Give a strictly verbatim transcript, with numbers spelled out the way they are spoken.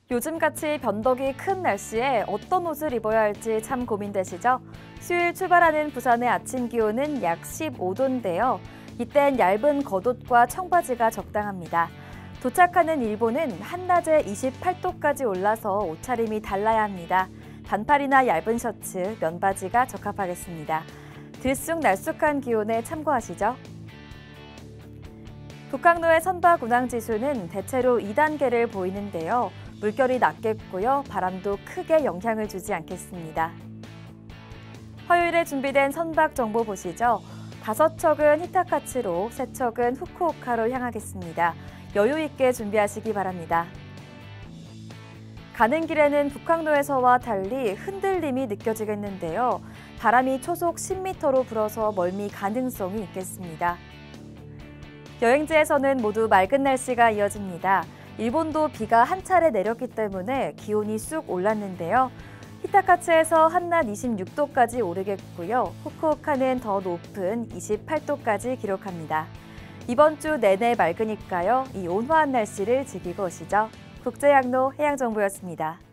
요즘같이 변덕이 큰 날씨에 어떤 옷을 입어야 할지 참 고민되시죠? 수요일 출발하는 부산의 아침 기온은 약 십오 도인데요. 이땐 얇은 겉옷과 청바지가 적당합니다. 도착하는 일본은 한낮에 이십팔 도까지 올라서 옷차림이 달라야 합니다. 반팔이나 얇은 셔츠, 면바지가 적합하겠습니다. 들쑥날쑥한 기온에 참고하시죠. 북항로의 선박 운항 지수는 대체로 이 단계를 보이는데요. 물결이 낮겠고요. 바람도 크게 영향을 주지 않겠습니다. 화요일에 준비된 선박 정보 보시죠. 다섯 척은 히타카츠로, 세 척은 후쿠오카로 향하겠습니다. 여유 있게 준비하시기 바랍니다. 가는 길에는 북항로에서와 달리 흔들림이 느껴지겠는데요. 바람이 초속 십 미터로 불어서 멀미 가능성이 있겠습니다. 여행지에서는 모두 맑은 날씨가 이어집니다. 일본도 비가 한 차례 내렸기 때문에 기온이 쑥 올랐는데요. 히타카츠에서 한낮 이십육 도까지 오르겠고요. 후쿠오카는 더 높은 이십팔 도까지 기록합니다. 이번 주 내내 맑으니까요. 이 온화한 날씨를 즐기고 오시죠. 국제항로 해양정보였습니다.